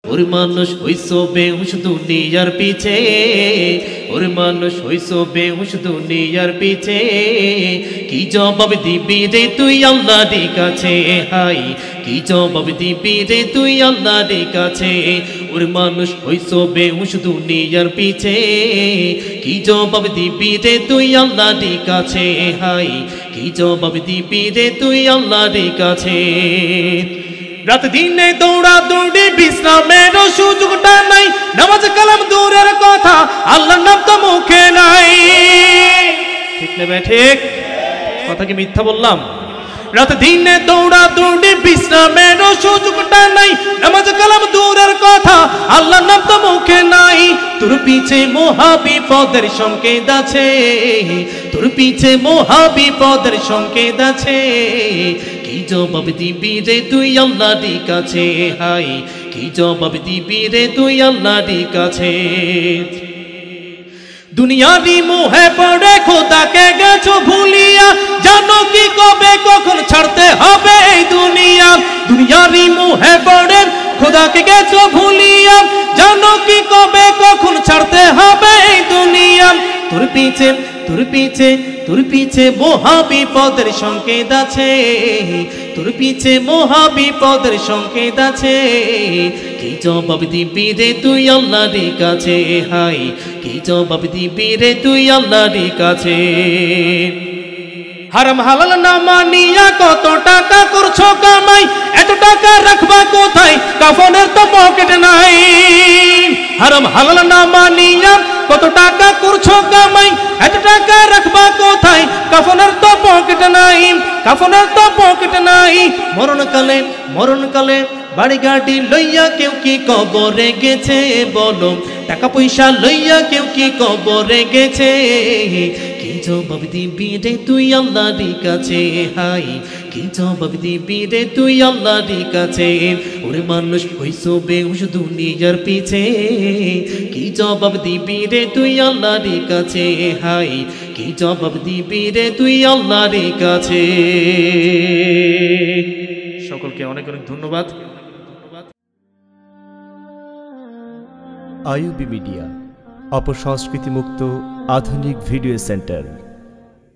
ওরে মানুষ হইছো বেহুশ দুনিয়ার পিছে, ওরে মানুষ হইছো বেহুশ দুনিয়ার পিছে, কি জবাব দিবি রে তুই আল্লাহর কাছে, হাই কি জবাব দিবি রে তুই আল্লাহর কাছে। ওরে মানুষ হইছো বেহুশ দুনিয়ার পিছে, কি জবাব দিবি রে তুই আল্লাহর কাছে, হাই কি জবাব দিবি রে তুই আল্লাহর কাছে। রাত দিনে দৌড়া দৌড়ি বিশ্রামের সুযোগটা নাই, নামাজ কালাম দূরের কথা আল্লাহর নাম তো মুখে নাই। ঠিক নেবে ঠিক কথা কি মিথ্যা বললাম? রাত দিনে দৌড়া দৌড়ি বিশ্রামের সুযোগটা নাই, নামাজ কালাম দূরের কথা আল্লাহর নাম তো মুখে নাই। তোর পিছে মহা বিপদের সংকেত আছে, তোর পিছে মহা বিপদের সংকেত আছে, কি জবাব দিবি রে তুই আল্লাহর কাছে, হাই কি জবাব দিবি রে তুই আল্লাহর কাছে। দুনিয়ারি মোহে পড়ে খোদাকে গেছো ভুলিয়া, জানো কি কবে কখন ছাড়তে হবে এই দুনিয়া। দুনিয়ারি মোহে পড়ে খোদাকে গেছো ভুলিয়া, জানো কি কবে কখন ছাড়তে হবে এই দুনিয়া। তোর পিছে তোর পিছে তোর পিছে মহা বিপদের সংকেত আছে, তোর পিছে মহা বিপদের সংকেত আছে, কি জবাব দিবি রে তুই আল্লাহর কাছে, হাই কি জবাব দিবি রে তুই আল্লাহর কাছে। হারাম হালাল না মানিয়া কত টাকা করছো কামাই, এত টাকা রাখবা কোথায় কাফনের তো পকেট নাই। হারাম হালাল না মানিয়া কত টাকা করছো কামাই, এত টাকা রাখবা কোথায় কাফনের তো পকেট নাই, কাফনের তো পকেট নাই। মরণকালে মরণকালে বাড়ি গাড়ি লইয়া কেউ কি কবরে গেছে বলো, টাকা পয়সা লইয়া কেউ কি কবরে গেছে, কি জবাব দিবি রে তুই আল্লাহর কাছে, হাই কি জবাব দিবি রে তুই আল্লাহর কাছে। ওরে মানুষ হইছো বেহুশ দুনিয়ার পিছে, কি জবাব দিবি রে তুই আল্লাহর কাছে, হাই কি জবাব দিবি রে তুই আল্লাহর কাছে। সকলকে অনেক অনেক ধন্যবাদ। আইইউবি মিডিয়া, অপসংস্কৃতি মুক্ত আধুনিক ভিডিও সেন্টার।